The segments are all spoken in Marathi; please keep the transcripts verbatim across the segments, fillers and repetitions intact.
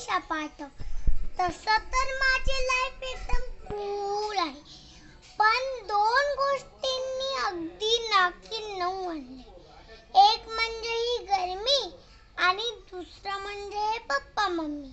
दिशा पाठव. तसं तर माझी लाईफ एकदम कूल आहे, पण दोन गोष्टींनी अगदी नाकी नऊ आणले. एक म्हणजे ही गरमी आणि दुसरं म्हणजे पप्पा मम्मी.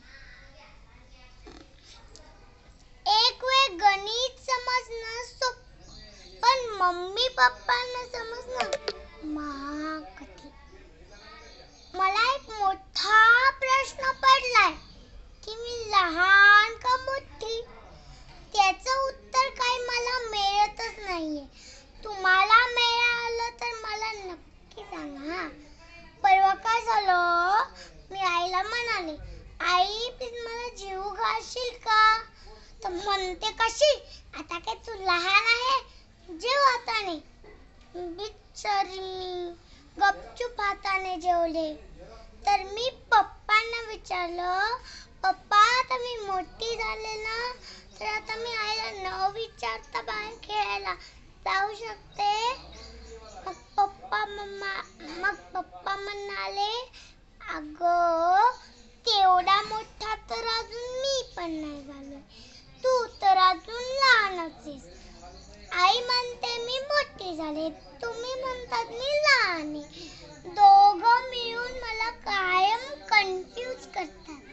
एक वेळ गणित समजणं सोपं, पण मम्मी पप्पांना समजणं महाकठीण. मला एक मोठा प्रश्न पडलाय की मी लहान का मोठी, त्याचं उत्तर काही मला मिळतच नाहीये. तुम्हाला मिळालं तर मला नक्की सांगा. परवा काय झालं, मी आईला म्हणाले, आई प्लीज मला जीव घालशील का? तर म्हणते कशी, आता काय तू लहान आहे, जेव हाताने. बिचारी मी गपचूप हाताने जेवले. तर मी पप्पांना विचारलं, पप्पा आता मी मोठी झाले ना, तर आता मी आईला न विचारता बाहेर खेळायला जाऊ शकते? मग पप्पा मम्मा मग पप्पा म्हणाले, अगं तेवढा मोठा तर अजून मी पण नाही झालोय, तू तर अजून लहानच आहेस. आई म्हणते मी मोठी झाले, तुम्ही म्हणतात मी लहान आहे. दोघं मिळून मला कायम कन्फ्यूज करतात.